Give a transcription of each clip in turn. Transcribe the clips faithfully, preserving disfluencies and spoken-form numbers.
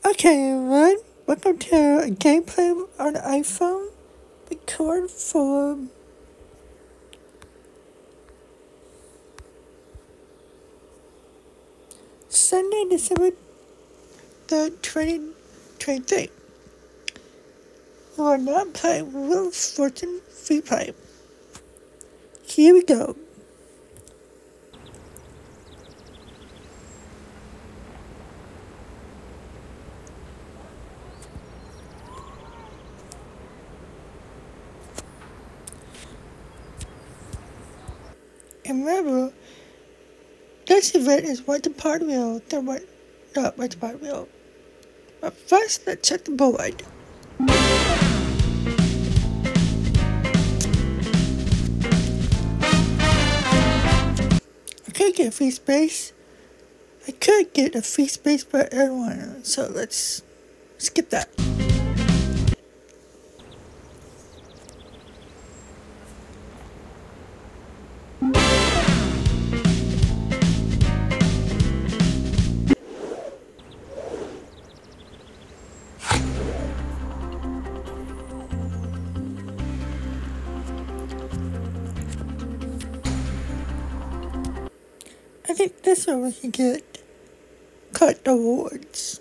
Okay, everyone, welcome to a gameplay on the iPhone. Record for Sunday, December third, twenty twenty-three. We are not playing Wheel of Fortune free play. Here we go. And remember, this event is right to part wheel, then right, not right to part wheel. But first, let's check the board. I could get free space. I could get a free space for everyone, so let's skip that. I think this one we can get cut awards.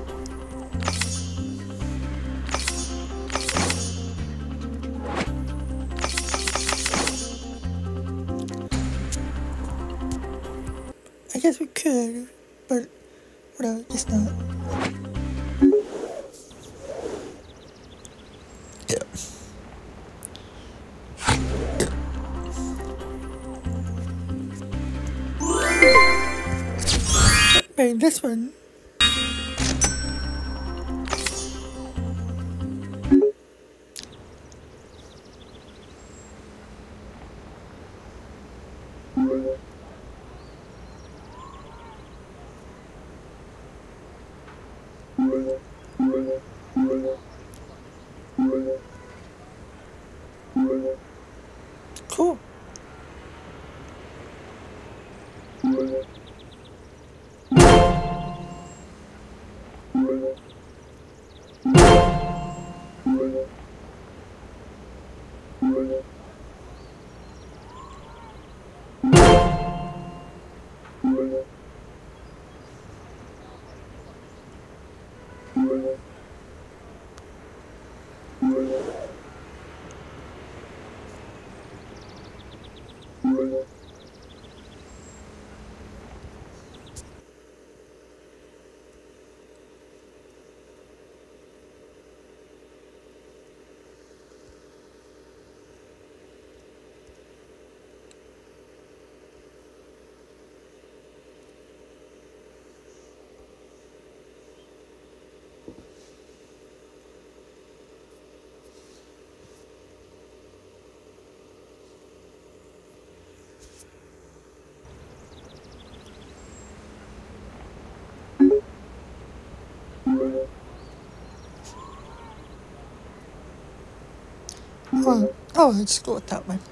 I guess we could, but whatever, just not. Yeah. Maybe this one. Cool. Oh, oh, let's go with that one.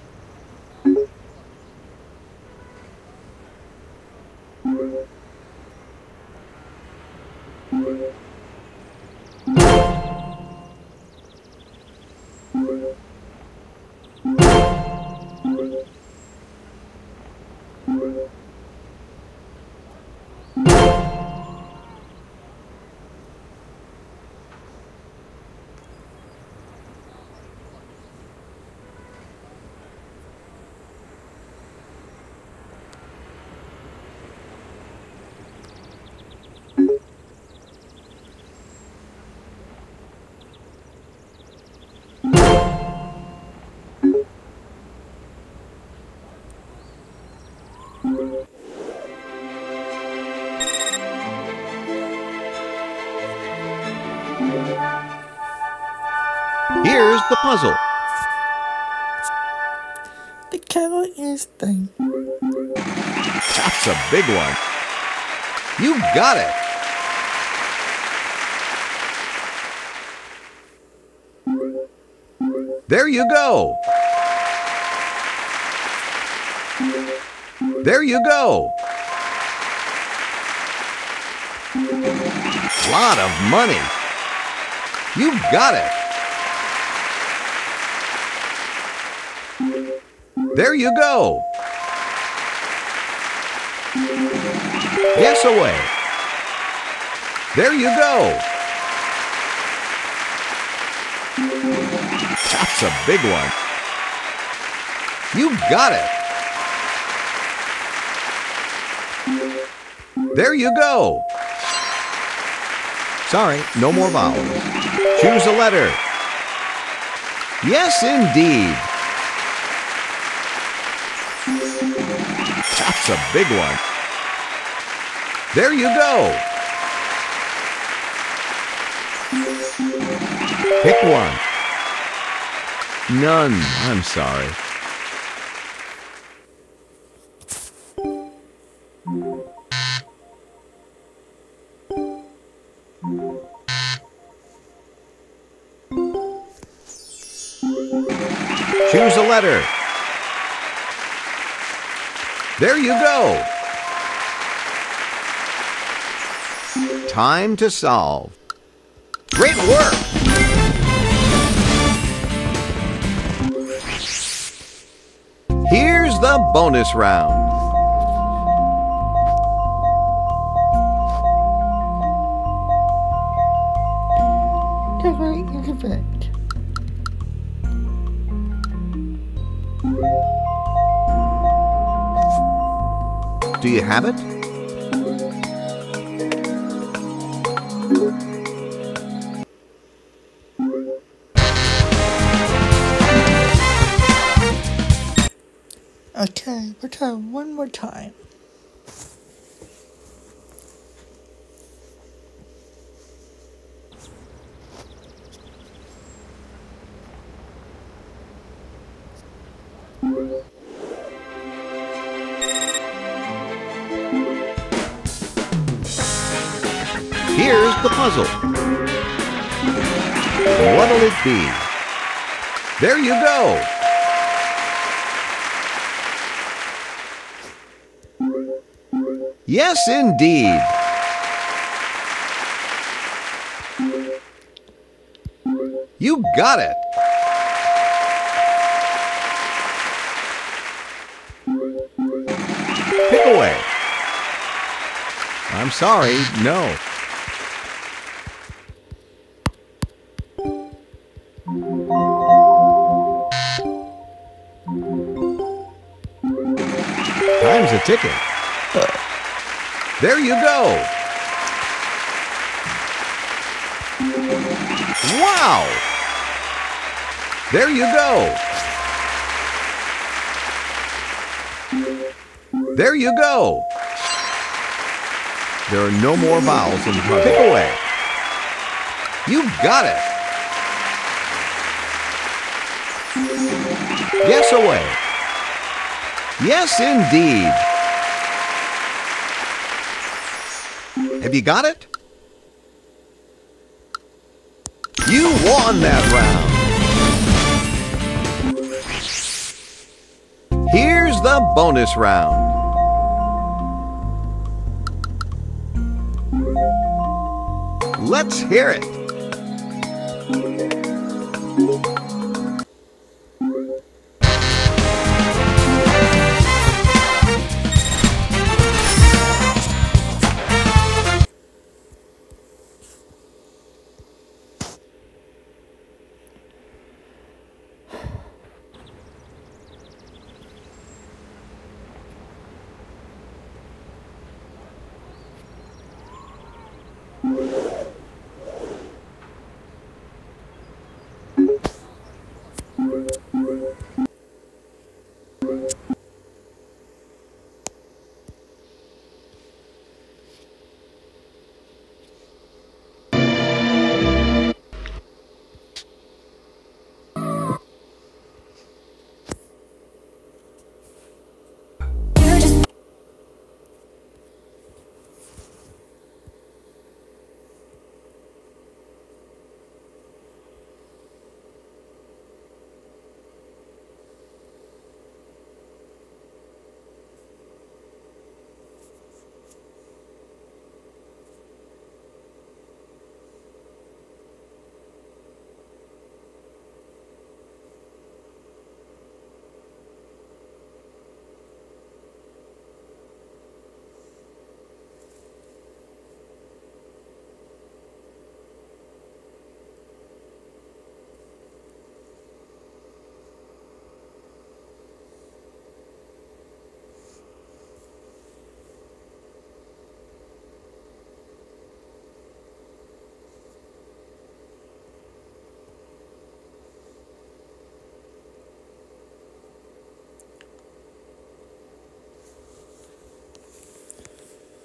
Here's the puzzle. The camera is thing. That's a big one. You got it. There you go. There you go. Lot of money. You got it. There you go. Yes, away. There you go. That's a big one. You got it. There you go. Sorry, no more vowels. Choose a letter. Yes, indeed. That's a big one. There you go. Pick one. None. I'm sorry. Choose a letter. There you go. Time to solve. Great work! Here's the bonus round. Decorate your event. Do you have it? Okay, we'll try one more time. Here's the puzzle. What'll it be? There you go. Yes, indeed. You got it. Pick away. I'm sorry, no. Time's a ticking. There you go. Wow! There you go. There you go. There are no more vowels in the puzzle. Pick away. You got it. Yes, away. Yes, indeed. Have you got it? You won that round. Here's the bonus round. Let's hear it.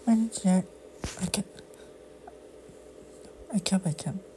minutes yet. I can. I can. I can.